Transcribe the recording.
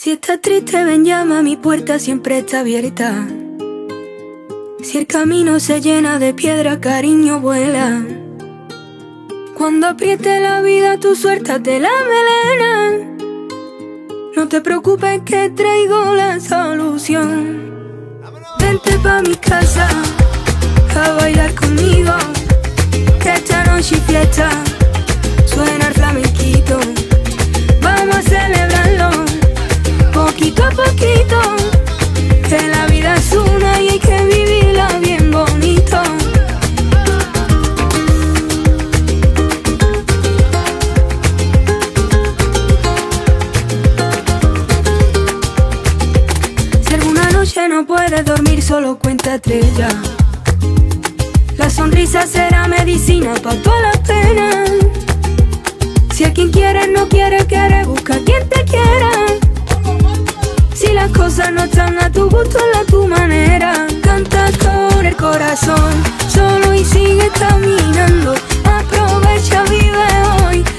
Si estás triste, ven, llama, mi puerta siempre está abierta. Si el camino se llena de piedra, cariño, vuela. Cuando apriete la vida, tú suéltate la melena. No te preocupes que traigo la solución. Vente pa' mi casa a bailar conmigo, que esta noche fiesta, suena el flamenquito. Vamos a celebrarlo poquito a poquito, que la vida es una y hay que vivirla bien bonito. Si alguna noche no puedes dormir, solo cuenta estrellas. La sonrisa será medicina pa' todas las penas. Si a quien quieres no quiere, busca a quien te quiera. Si las cosas no están a tu gusto, hazla a tu manera. Canta con el corazón solo y sigue caminando. Aprovecha, vive hoy,